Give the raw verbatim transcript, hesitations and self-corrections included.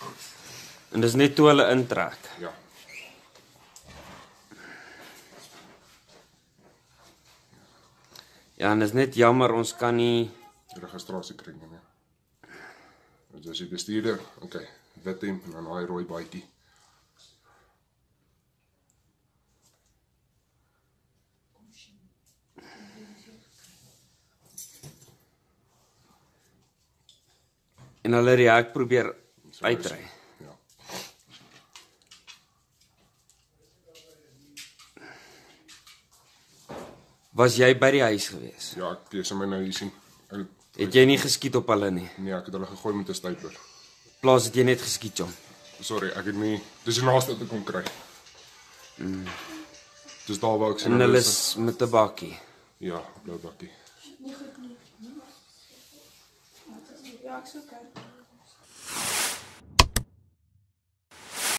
En dis net toe hulle intrek. Ja. Ja, en dis net jammer, ons kan nie... Registrasie kry nie meer. Dus as die bestuurder, oké, okay, wit hemp en dan daai rooi baadjie. En hulle die hek probeer uitry. Ja. Was jy by die huis gewees? Ja, ek lees my nou hier sien. Ek, Het jy nie geskiet op hulle nie? nee, ek het hulle gegooi met 'n stapler. Plaas het jy net geskiet, John. Sorry, ek het nie, dis die naaste wat ek kon kry. Mm. Dis daar waar ek sien. En hulle is met 'n bakkie. Ja, blou bakkie. Nie goed nie. Ja, ek sou kyk.